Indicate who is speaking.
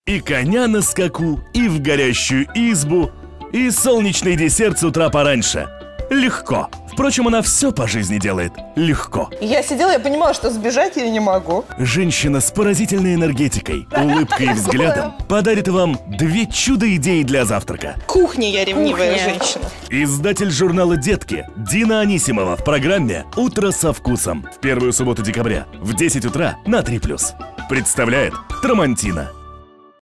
Speaker 1: И коня на скаку, и в горящую избу, и солнечный десерт с утра пораньше. Легко. Впрочем, она все по жизни делает легко.
Speaker 2: Я сидела, я понимала, что сбежать я не могу.
Speaker 1: Женщина с поразительной энергетикой, улыбкой и взглядом подарит вам 2 чудо-идеи для завтрака.
Speaker 2: Кухня я ревнивая женщина.
Speaker 1: Издатель журнала «Детки» Дина Анисимова в программе «Утро со вкусом» в первую субботу декабря в 10 утра на 3+. Представляет Трамантина.